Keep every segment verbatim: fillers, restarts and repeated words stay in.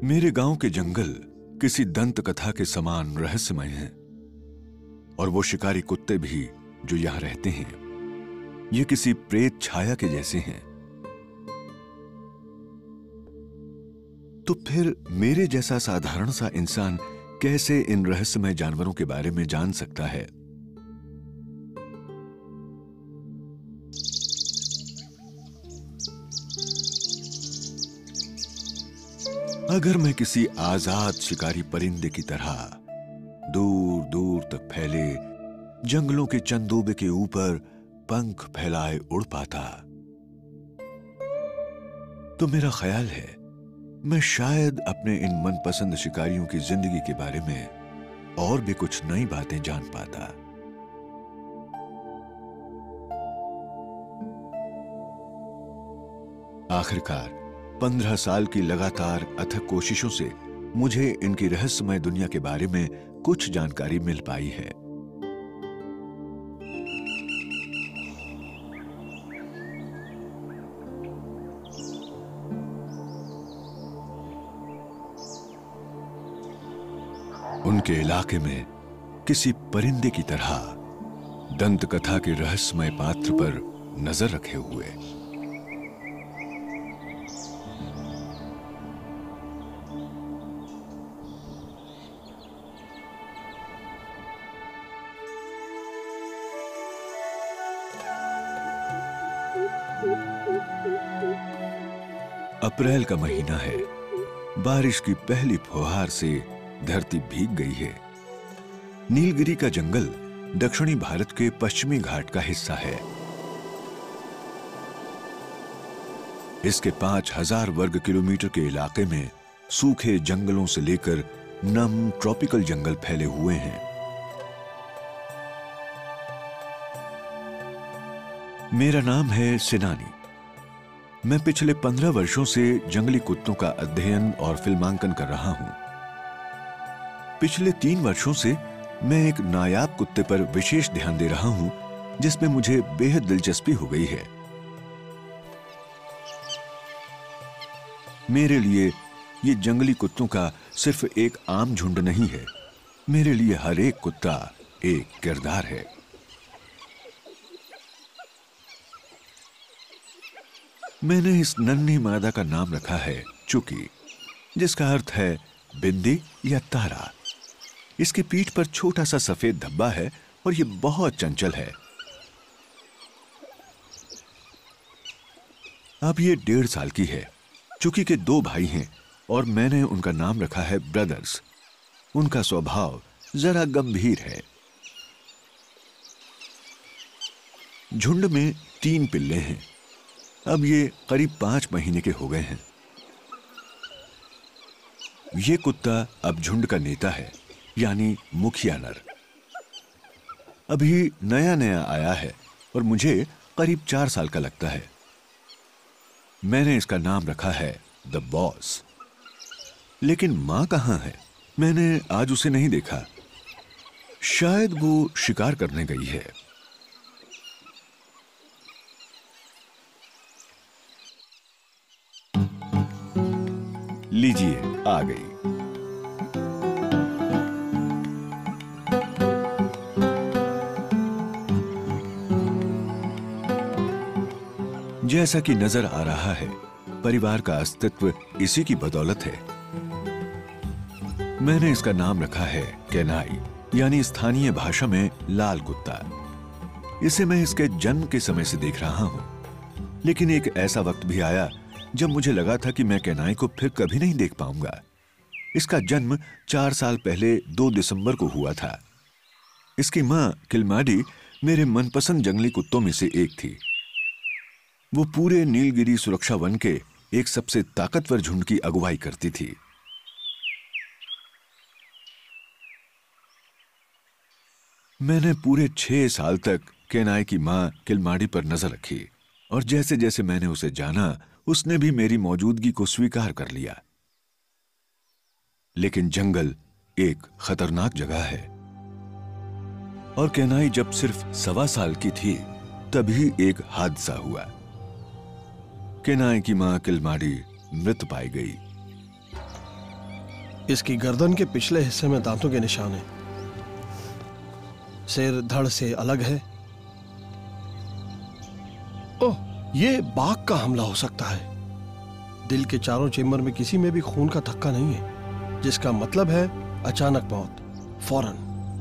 मेरे गांव के जंगल किसी दंत कथा के समान रहस्यमय हैं, और वो शिकारी कुत्ते भी जो यहां रहते हैं ये किसी प्रेत छाया के जैसे हैं। तो फिर मेरे जैसा साधारण सा इंसान कैसे इन रहस्यमय जानवरों के बारे में जान सकता है? अगर मैं किसी आजाद शिकारी परिंदे की तरह दूर दूर तक फैले जंगलों के चंदोबे के ऊपर पंख फैलाए उड़ पाता, तो मेरा ख्याल है मैं शायद अपने इन मनपसंद शिकारियों की जिंदगी के बारे में और भी कुछ नई बातें जान पाता। आखिरकार पंद्रह साल की लगातार अथक कोशिशों से मुझे इनकी रहस्यमय दुनिया के बारे में कुछ जानकारी मिल पाई है। उनके इलाके में किसी परिंदे की तरह दंत कथा के रहस्यमय पात्र पर नजर रखे हुए अप्रैल का महीना है। बारिश की पहली फुहार से धरती भीग गई है। नीलगिरी का जंगल दक्षिणी भारत के पश्चिमी घाट का हिस्सा है। इसके पांच हजार वर्ग किलोमीटर के इलाके में सूखे जंगलों से लेकर नम ट्रॉपिकल जंगल फैले हुए हैं। मेरा नाम है सिनानी। मैं पिछले पंद्रह वर्षों से जंगली कुत्तों का अध्ययन और फिल्मांकन कर रहा हूं। पिछले तीन वर्षों से मैं एक नायाब कुत्ते पर विशेष ध्यान दे रहा हूं जिसमें मुझे बेहद दिलचस्पी हो गई है। मेरे लिए ये जंगली कुत्तों का सिर्फ एक आम झुंड नहीं है। मेरे लिए हर एक कुत्ता एक किरदार है। मैंने इस नन्ही मादा का नाम रखा है चुकी, जिसका अर्थ है बिंदी या तारा। इसकी पीठ पर छोटा सा सफेद धब्बा है और ये बहुत चंचल है। अब ये डेढ़ साल की है। चुकी के दो भाई हैं और मैंने उनका नाम रखा है ब्रदर्स। उनका स्वभाव जरा गंभीर है। झुंड में तीन पिल्ले हैं। अब ये करीब पांच महीने के हो गए हैं। ये कुत्ता अब झुंड का नेता है, यानी मुखिया नर। अभी नया नया आया है और मुझे करीब चार साल का लगता है। मैंने इसका नाम रखा है द बॉस। लेकिन मां कहां है? मैंने आज उसे नहीं देखा। शायद वो शिकार करने गई है। लीजिए, आ गई। जैसा कि नजर आ रहा है, परिवार का अस्तित्व इसी की बदौलत है। मैंने इसका नाम रखा है केनाई, यानी स्थानीय भाषा में लाल कुत्ता। इसे मैं इसके जन्म के समय से देख रहा हूं, लेकिन एक ऐसा वक्त भी आया जब मुझे लगा था कि मैं केनाई को फिर कभी नहीं देख पाऊंगा। इसका जन्म चार साल पहले दो दिसंबर को हुआ था। इसकी मां किलमाडी मेरे मनपसंद जंगली कुत्तों में से एक थी। वो पूरे नीलगिरी सुरक्षा वन के एक सबसे ताकतवर झुंड की अगुवाई करती थी। मैंने पूरे छह साल तक केनाई की मां किलमाडी पर नजर रखी, और जैसे जैसे मैंने उसे जाना, उसने भी मेरी मौजूदगी को स्वीकार कर लिया। लेकिन जंगल एक खतरनाक जगह है, और केनाई जब सिर्फ सवा साल की थी तभी एक हादसा हुआ। केनाई की मां किलमाडी मृत पाई गई। इसकी गर्दन के पिछले हिस्से में दांतों के निशान हैं। सिर धड़ से अलग है। ओह, ये बाघ का हमला हो सकता है। दिल के चारों चेम्बर में किसी में भी खून का थक्का नहीं है, जिसका मतलब है अचानक मौत, फौरन।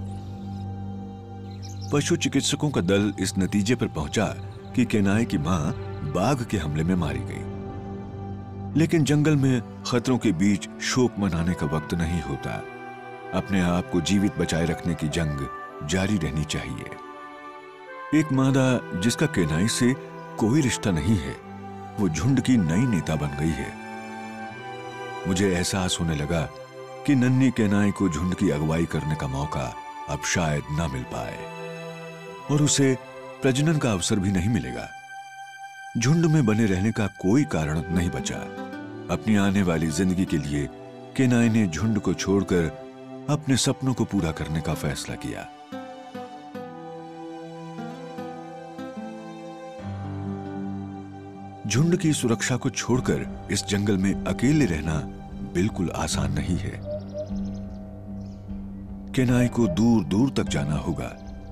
पशु चिकित्सकों का दल इस नतीजे पर पहुंचा कि केनाई की मां बाघ के हमले में मारी गई। लेकिन जंगल में खतरों के बीच शोक मनाने का वक्त नहीं होता। अपने आप को जीवित बचाए रखने की जंग जारी रहनी चाहिए। एक मादा जिसका केनाई से कोई रिश्ता नहीं है, वो झुंड की नई नेता बन गई है। मुझे एहसास होने लगा कि नन्ही केनाई को झुंड की अगुवाई करने का मौका अब शायद ना मिल पाए और उसे प्रजनन का अवसर भी नहीं मिलेगा। झुंड में बने रहने का कोई कारण नहीं बचा। अपनी आने वाली जिंदगी के लिए केनाई ने झुंड को छोड़कर अपने सपनों को पूरा करने का फैसला किया। झुंड की सुरक्षा को छोड़कर इस जंगल में अकेले रहना बिल्कुल आसान नहीं है। केनाई को दूर दूर तक जाना होगा।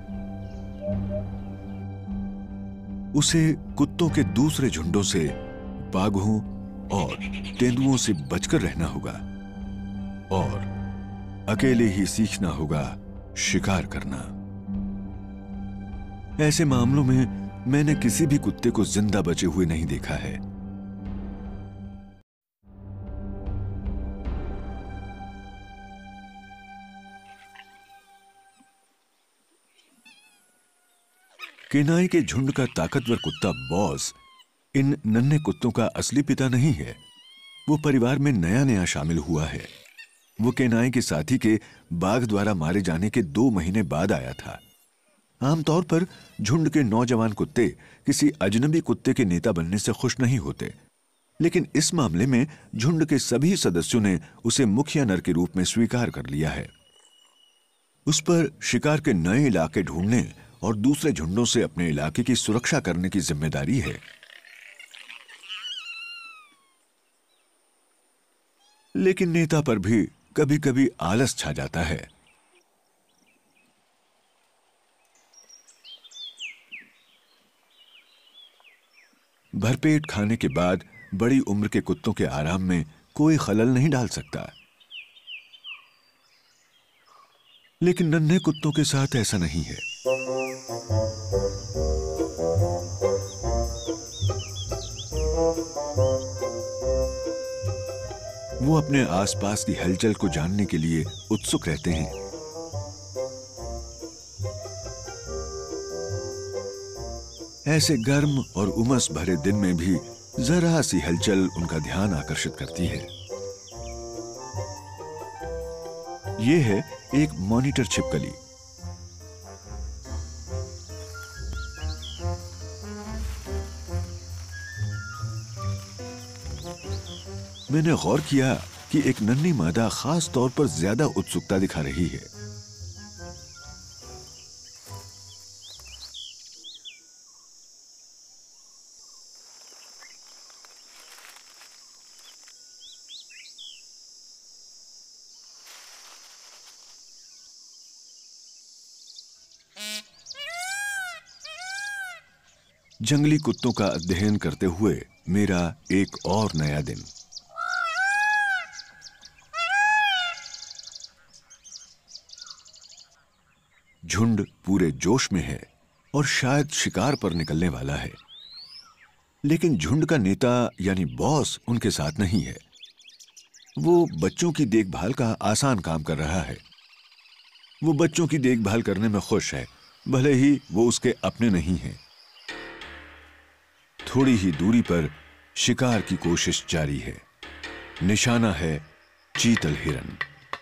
उसे कुत्तों के दूसरे झुंडों से, बाघों और तेंदुओं से बचकर रहना होगा और अकेले ही सीखना होगा शिकार करना। ऐसे मामलों में मैंने किसी भी कुत्ते को जिंदा बचे हुए नहीं देखा है। केनाई के झुंड का ताकतवर कुत्ता बॉस इन नन्हे कुत्तों का असली पिता नहीं है। वो परिवार में नया नया शामिल हुआ है। वो केनाई के साथी के बाघ द्वारा मारे जाने के दो महीने बाद आया था। आमतौर पर झुंड के नौजवान कुत्ते किसी अजनबी कुत्ते के नेता बनने से खुश नहीं होते, लेकिन इस मामले में झुंड के सभी सदस्यों ने उसे मुखिया नर के रूप में स्वीकार कर लिया है। उस पर शिकार के नए इलाके ढूंढने और दूसरे झुंडों से अपने इलाके की सुरक्षा करने की जिम्मेदारी है। लेकिन नेता पर भी कभी कभी आलस छा जाता है। भरपेट खाने के बाद बड़ी उम्र के कुत्तों के आराम में कोई खलल नहीं डाल सकता, लेकिन नन्हे कुत्तों के साथ ऐसा नहीं है। वो अपने आसपास की हलचल को जानने के लिए उत्सुक रहते हैं। ऐसे गर्म और उमस भरे दिन में भी जरा सी हलचल उनका ध्यान आकर्षित करती है। यह है एक मॉनिटर छिपकली। मैंने गौर किया कि एक नन्ही मादा खास तौर पर ज्यादा उत्सुकता दिखा रही है। जंगली कुत्तों का अध्ययन करते हुए मेरा एक और नया दिन। झुंड पूरे जोश में है और शायद शिकार पर निकलने वाला है, लेकिन झुंड का नेता यानी बॉस उनके साथ नहीं है। वो बच्चों की देखभाल का आसान काम कर रहा है। वो बच्चों की देखभाल करने में खुश है, भले ही वो उसके अपने नहीं हैं। थोड़ी ही दूरी पर शिकार की कोशिश जारी है। निशाना है चीतल हिरन।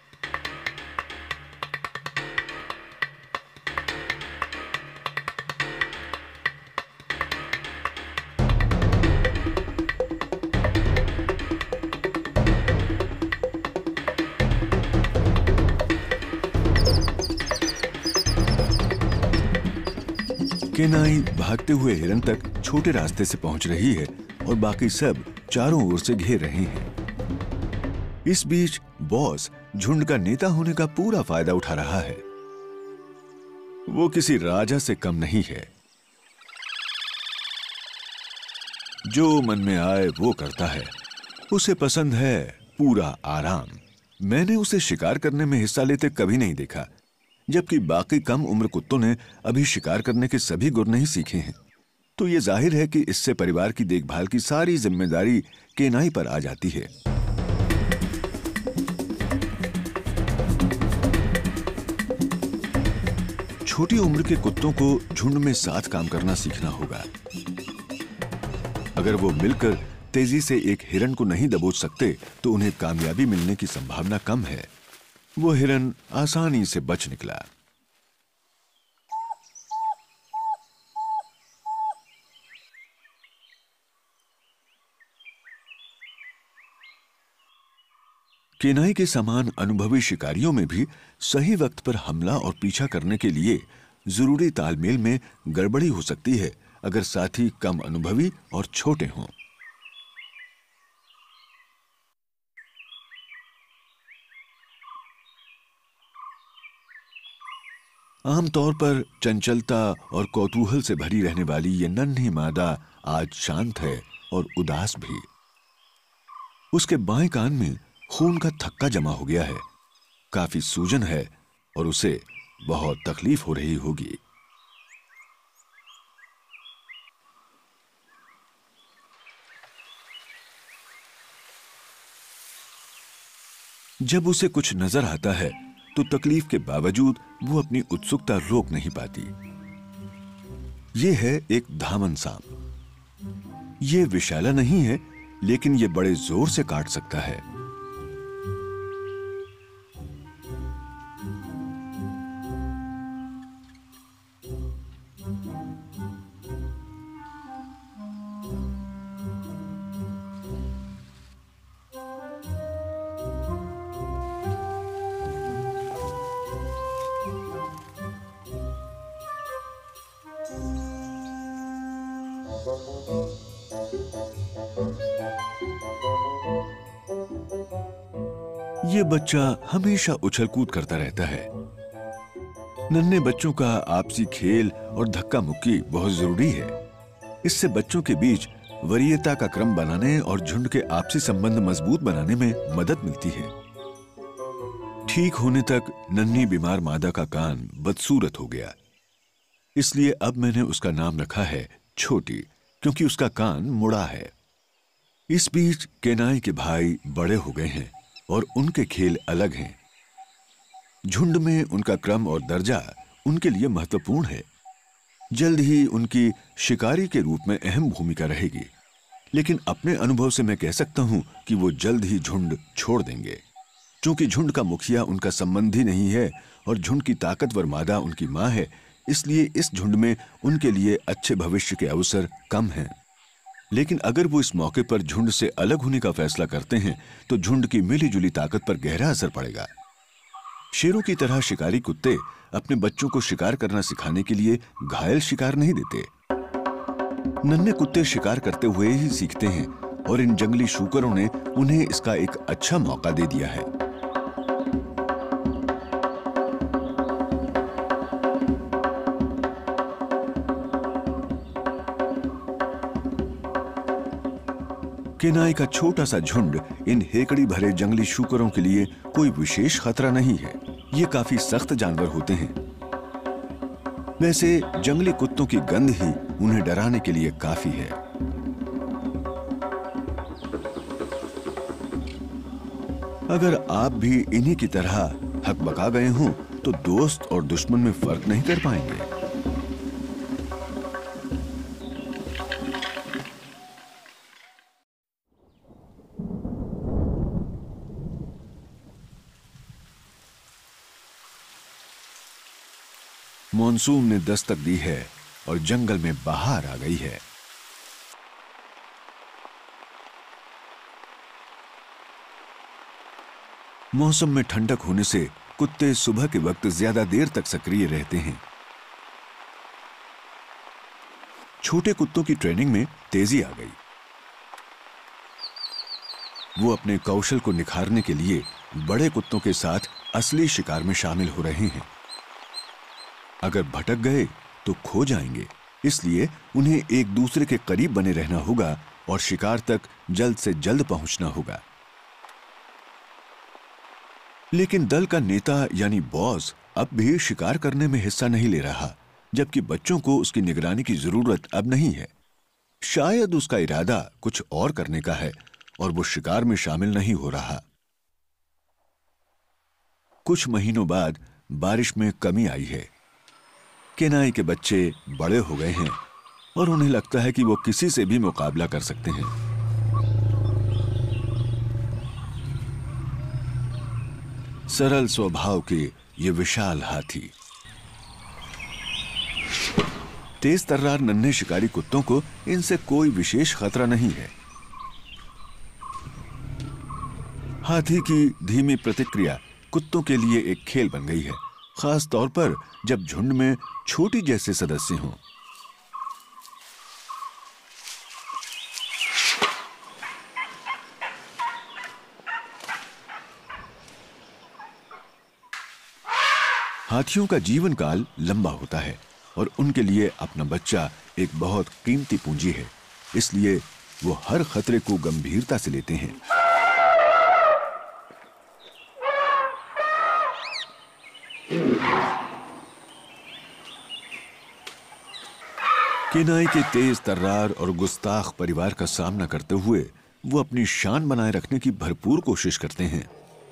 केनाई भागते हुए हिरन तक छोटे रास्ते से पहुंच रही है और बाकी सब चारों ओर से घेर रहे हैं। इस बीच बॉस झुंड का नेता होने का पूरा फायदा उठा रहा है। वो किसी राजा से कम नहीं है। जो मन में आए वो करता है। उसे पसंद है पूरा आराम। मैंने उसे शिकार करने में हिस्सा लेते कभी नहीं देखा, जबकि बाकी कम उम्र कुत्तों ने अभी शिकार करने के सभी गुर नहीं सीखे हैं। तो ये जाहिर है कि इससे परिवार की देखभाल की सारी जिम्मेदारी केनाई पर आ जाती है। छोटी उम्र के कुत्तों को झुंड में साथ काम करना सीखना होगा। अगर वो मिलकर तेजी से एक हिरण को नहीं दबोच सकते तो उन्हें कामयाबी मिलने की संभावना कम है। वो हिरण आसानी से बच निकला। केनाई के समान अनुभवी शिकारियों में भी सही वक्त पर हमला और पीछा करने के लिए जरूरी तालमेल में गड़बड़ी हो सकती है, अगर साथी कम अनुभवी और छोटे हों। आमतौर पर चंचलता और कौतूहल से भरी रहने वाली ये नन्ही मादा आज शांत है और उदास भी। उसके बाएं कान में खून का थक्का जमा हो गया है। काफी सूजन है और उसे बहुत तकलीफ हो रही होगी। जब उसे कुछ नजर आता है तो तकलीफ के बावजूद वो अपनी उत्सुकता रोक नहीं पाती। ये है एक धामन सांप। ये विषैला नहीं है, लेकिन ये बड़े जोर से काट सकता है। ये बच्चा हमेशा उछल कूद करता रहता है। नन्हे बच्चों का आपसी खेल और धक्का मुक्की बहुत जरूरी है। इससे बच्चों के बीच वरीयता का क्रम बनाने और झुंड के आपसी संबंध मजबूत बनाने में मदद मिलती है। ठीक होने तक नन्ही बीमार मादा का कान बदसूरत हो गया, इसलिए अब मैंने उसका नाम रखा है छोटी, क्योंकि उसका कान मुड़ा है। इस बीच केनाई के भाई बड़े हो गए हैं और उनके खेल अलग हैं। झुंड में उनका क्रम और दर्जा उनके लिए महत्वपूर्ण है। जल्द ही उनकी शिकारी के रूप में अहम भूमिका रहेगी, लेकिन अपने अनुभव से मैं कह सकता हूं कि वो जल्द ही झुंड छोड़ देंगे। क्योंकि झुंड का मुखिया उनका संबंधी नहीं है और झुंड की ताकतवर मादा उनकी मां है, इसलिए इस झुंड में उनके लिए अच्छे भविष्य के अवसर कम हैं। लेकिन अगर वो इस मौके पर झुंड से अलग होने का फैसला करते हैं तो झुंड की मिलीजुली ताकत पर गहरा असर पड़ेगा। शेरों की तरह शिकारी कुत्ते अपने बच्चों को शिकार करना सिखाने के लिए घायल शिकार नहीं देते। नन्हे कुत्ते शिकार करते हुए ही सीखते हैं और इन जंगली शूकरों ने उन्हें इसका एक अच्छा मौका दे दिया है। केनाई का छोटा सा झुंड इन हेकड़ी भरे जंगली शूकरों के लिए कोई विशेष खतरा नहीं है। ये काफी सख्त जानवर होते हैं। वैसे जंगली कुत्तों की गंध ही उन्हें डराने के लिए काफी है। अगर आप भी इन्हीं की तरह हकबका गए हों तो दोस्त और दुश्मन में फर्क नहीं कर पाएंगे। मॉनसून ने दस्तक दी है और जंगल में बहार आ गई है। मौसम में ठंडक होने से कुत्ते सुबह के वक्त ज्यादा देर तक सक्रिय रहते हैं। छोटे कुत्तों की ट्रेनिंग में तेजी आ गई। वो अपने कौशल को निखारने के लिए बड़े कुत्तों के साथ असली शिकार में शामिल हो रहे हैं। अगर भटक गए तो खो जाएंगे, इसलिए उन्हें एक दूसरे के करीब बने रहना होगा और शिकार तक जल्द से जल्द पहुंचना होगा। लेकिन दल का नेता यानी बॉस अब भी शिकार करने में हिस्सा नहीं ले रहा, जबकि बच्चों को उसकी निगरानी की जरूरत अब नहीं है। शायद उसका इरादा कुछ और करने का है और वो शिकार में शामिल नहीं हो रहा। कुछ महीनों बाद बारिश में कमी आई है। केनाई के बच्चे बड़े हो गए हैं और उन्हें लगता है कि वो किसी से भी मुकाबला कर सकते हैं। सरल स्वभाव के ये विशाल हाथी तेज तर्रार नन्हे शिकारी कुत्तों को इनसे कोई विशेष खतरा नहीं है। हाथी की धीमी प्रतिक्रिया कुत्तों के लिए एक खेल बन गई है, खास तौर पर जब झुंड में छोटी जैसे सदस्य हों। हाथियों का जीवन काल लंबा होता है और उनके लिए अपना बच्चा एक बहुत कीमती पूंजी है, इसलिए वो हर खतरे को गंभीरता से लेते हैं। केनाई के तेज तर्रार और गुस्ताख परिवार का सामना करते हुए वो अपनी शान बनाए रखने की भरपूर कोशिश करते हैं।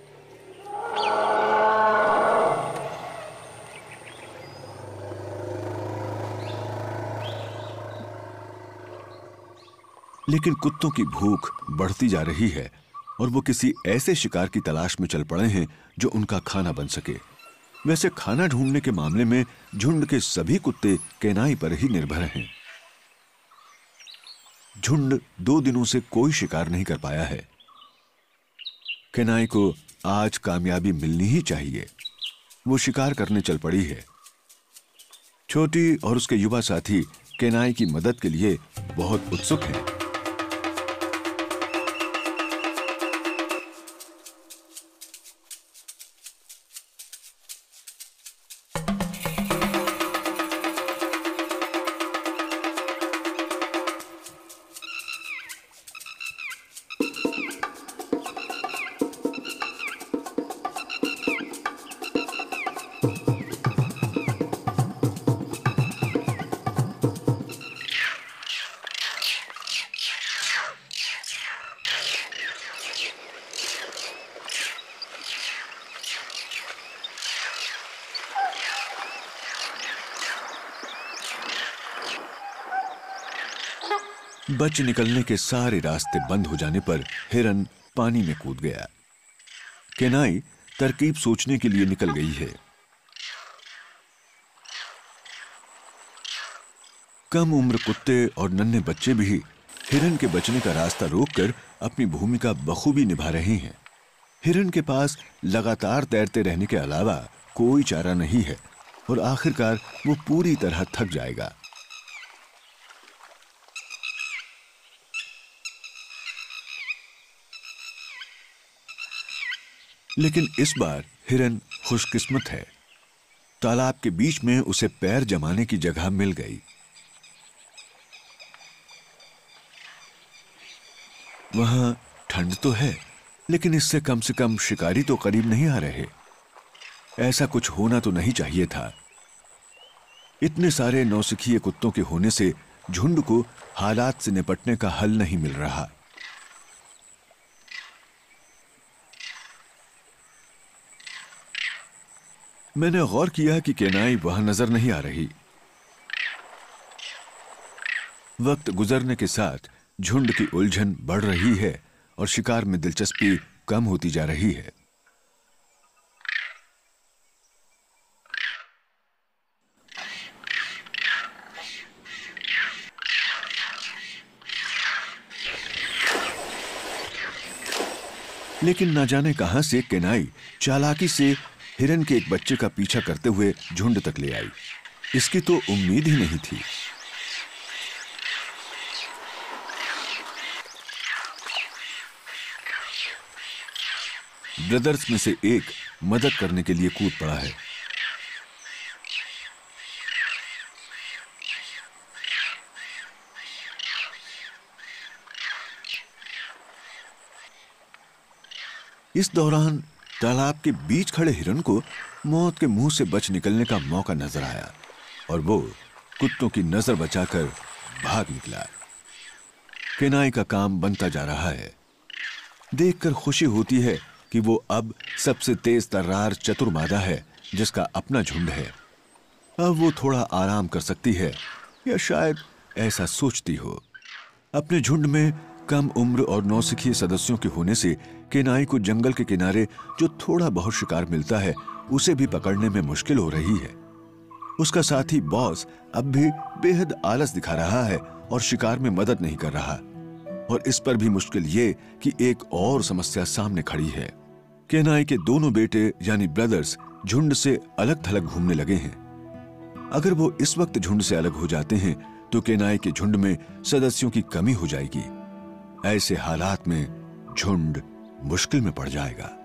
लेकिन कुत्तों की भूख बढ़ती जा रही है और वो किसी ऐसे शिकार की तलाश में चल पड़े हैं जो उनका खाना बन सके। वैसे खाना ढूंढने के मामले में झुंड के सभी कुत्ते केनाई पर ही निर्भर हैं। झुंड दो दिनों से कोई शिकार नहीं कर पाया है। केनाई को आज कामयाबी मिलनी ही चाहिए। वो शिकार करने चल पड़ी है। छोटी और उसके युवा साथी केनाई की मदद के लिए बहुत उत्सुक हैं। बच निकलने के सारे रास्ते बंद हो जाने पर हिरन पानी में कूद गया। केनाई तरकीब सोचने के लिए निकल गई है। कम उम्र कुत्ते और नन्हे बच्चे भी हिरन के बचने का रास्ता रोककर अपनी भूमिका बखूबी निभा रहे हैं। हिरन के पास लगातार तैरते रहने के अलावा कोई चारा नहीं है और आखिरकार वो पूरी तरह थक जाएगा। लेकिन इस बार हिरन खुशकिस्मत है। तालाब के बीच में उसे पैर जमाने की जगह मिल गई। वहां ठंड तो है, लेकिन इससे कम से कम शिकारी तो करीब नहीं आ रहे। ऐसा कुछ होना तो नहीं चाहिए था। इतने सारे नौसिखिए कुत्तों के होने से झुंड को हालात से निपटने का हल नहीं मिल रहा। मैंने गौर किया कि केनाई वहां नजर नहीं आ रही। वक्त गुजरने के साथ झुंड की उलझन बढ़ रही है और शिकार में दिलचस्पी कम होती जा रही है। लेकिन न जाने कहां से केनाई चालाकी से हिरन के एक बच्चे का पीछा करते हुए झुंड तक ले आई। इसकी तो उम्मीद ही नहीं थी। ब्रदर्स में से एक मदद करने के लिए कूद पड़ा है। इस दौरान तालाब के बीच खड़े हिरन को मौत के मुंह से बच निकलने का मौका नजर आया और वो कुत्तों की नजर बचाकर भाग निकला। केनाई का काम बनता जा रहा है। देखकर खुशी होती है कि वो अब सबसे तेज तर्रार चतुर मादा है जिसका अपना झुंड है। अब वो थोड़ा आराम कर सकती है, या शायद ऐसा सोचती हो। अपने झुंड में कम उम्र और नौसिखिए सदस्यों के होने से केनाई को जंगल के किनारे जो थोड़ा बहुत शिकार मिलता है उसे भी पकड़ने में मुश्किल हो रही है। उसका साथी बॉस अब भी बेहद आलस दिखा रहा है और शिकार में मदद नहीं कर रहा। और इस पर भी मुश्किल ये कि एक और समस्या सामने खड़ी है। केनाई के दोनों बेटे यानी ब्रदर्स झुंड से अलग थलग घूमने लगे हैं। अगर वो इस वक्त झुंड से अलग हो जाते हैं तो केनाई के झुंड में सदस्यों की कमी हो जाएगी। ऐसे हालात में झुंड मुश्किल में पड़ जाएगा।